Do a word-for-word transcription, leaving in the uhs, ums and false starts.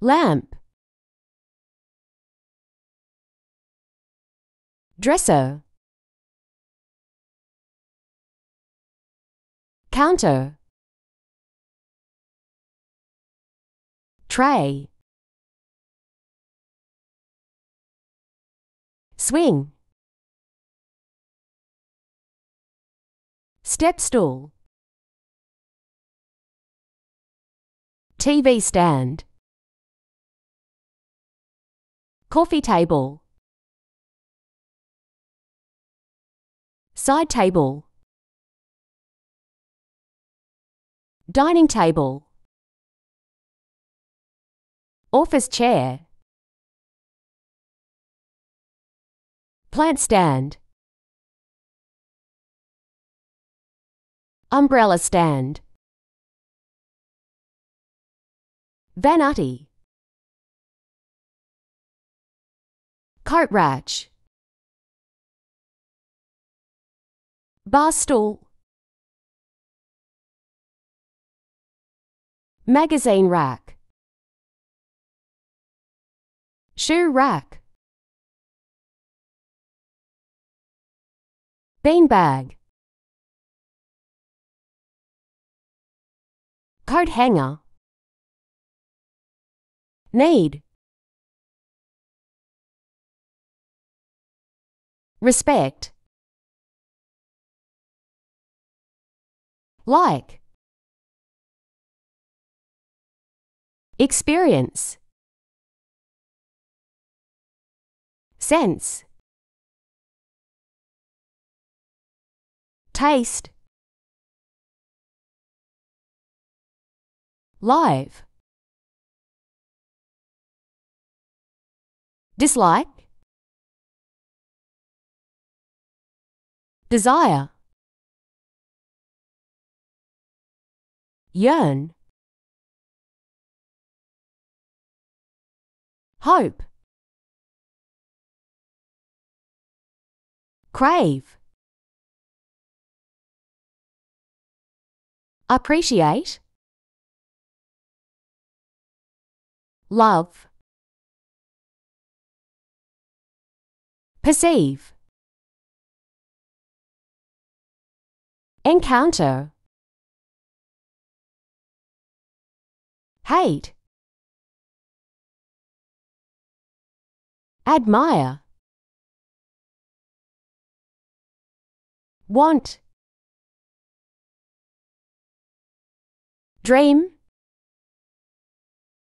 lamp, dresser, counter, tray, swing, step stool, T V stand, coffee table, side table, dining table, office chair, plant stand, umbrella stand, vanity, coat rack, bar stool, magazine rack, shoe rack, beanbag, coat hanger, need, respect, like, experience, sense, taste, live, dislike, desire, yearn, hope, crave, appreciate, love, perceive, encounter, hate, admire, want, dream,